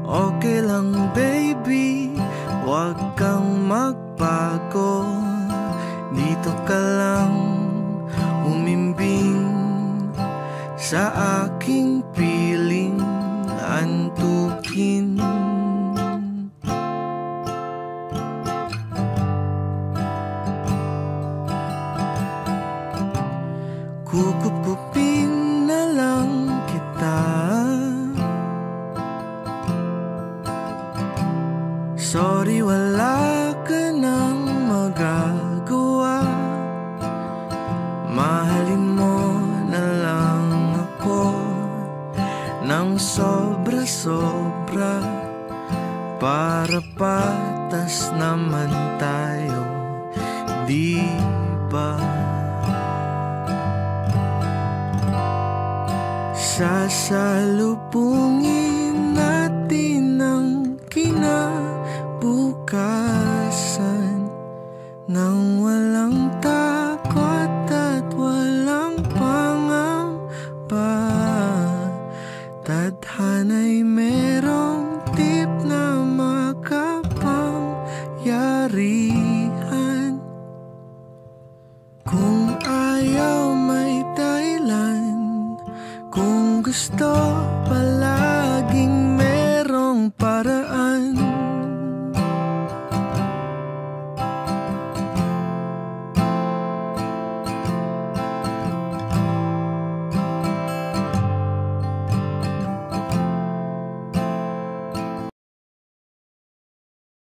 Okay lang baby, huwag kang magbago. Dito ka lang umimbing sa aking piling antukin. Kukup-kupin na lang kita. Sorry, wala ka nang magagawa. Mahalin mo na lang ako ng sobra-sobra, para patas naman tayo, di ba? Sasalubungin natin ang kinabukasan nang walang takot at walang pangamba. Tadhana'y merong tip na makapangyarihan. Kung ayaw may dahilan, kung gusto